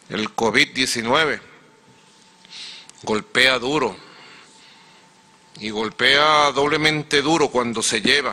El COVID-19 golpea duro y golpea doblemente duro cuando se lleva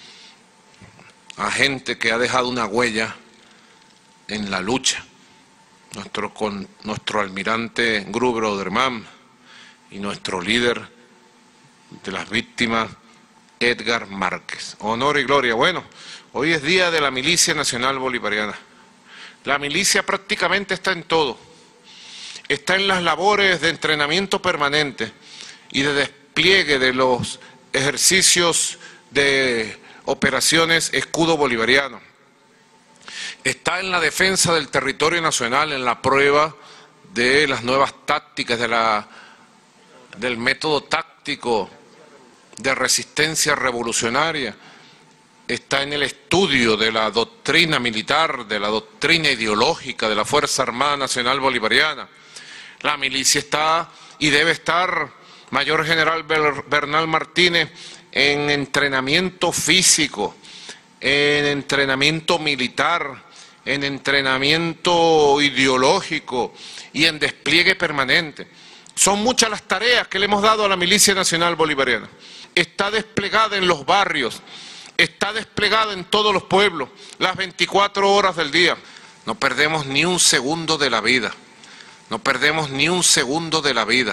a gente que ha dejado una huella en la lucha. Nuestro almirante Gruber Odermatt y nuestro líder de las víctimas, Edgar Márquez. Honor y gloria. Bueno, hoy es día de la Milicia Nacional Bolivariana. La milicia prácticamente está en todo. Está en las labores de entrenamiento permanente y de despliegue de los ejercicios de operaciones escudo bolivariano. Está en la defensa del territorio nacional, en la prueba de las nuevas tácticas, del método táctico de resistencia revolucionaria. Está en el estudio de la doctrina militar, de la doctrina ideológica de la Fuerza Armada Nacional Bolivariana. La milicia está y debe estar, Mayor General Bernal Martínez, en entrenamiento físico, en entrenamiento militar, en entrenamiento ideológico y en despliegue permanente. Son muchas las tareas que le hemos dado a la Milicia Nacional Bolivariana. Está desplegada en los barrios, está desplegada en todos los pueblos, las 24 horas del día. No perdemos ni un segundo de la vida, no perdemos ni un segundo de la vida.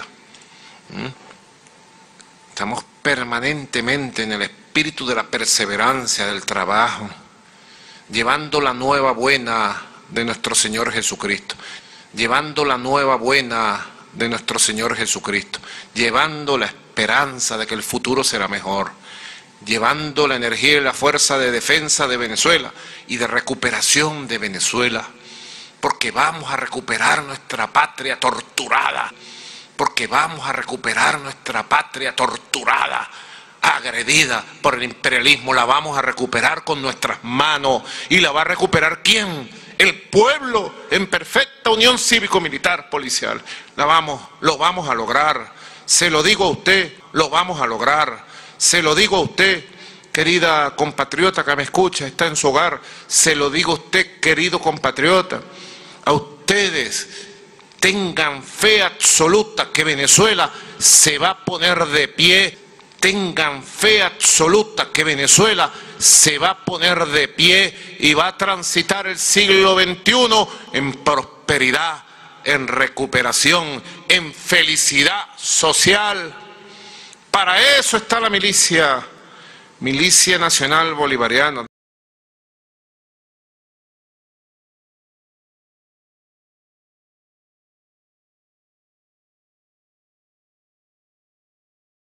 Estamos permanentemente en el espíritu de la perseverancia, del trabajo, llevando la nueva buena de nuestro Señor Jesucristo, llevando la nueva buena de nuestro Señor Jesucristo, llevando la esperanza de que el futuro será mejor, llevando la energía y la fuerza de defensa de Venezuela y de recuperación de Venezuela, porque vamos a recuperar nuestra patria torturada, porque vamos a recuperar nuestra patria torturada, agredida por el imperialismo. La vamos a recuperar con nuestras manos. ¿Y la va a recuperar quién? El pueblo, en perfecta unión cívico-militar policial. Lo vamos a lograr. Se lo digo a usted, lo vamos a lograr. Se lo digo a usted, querida compatriota que me escucha, está en su hogar. Se lo digo a usted, querido compatriota. A ustedes, tengan fe absoluta que Venezuela se va a poner de pie. Tengan fe absoluta que Venezuela se va a poner de pie y va a transitar el siglo XXI en prosperidad, en recuperación, en felicidad social. Para eso está la Milicia Nacional Bolivariana.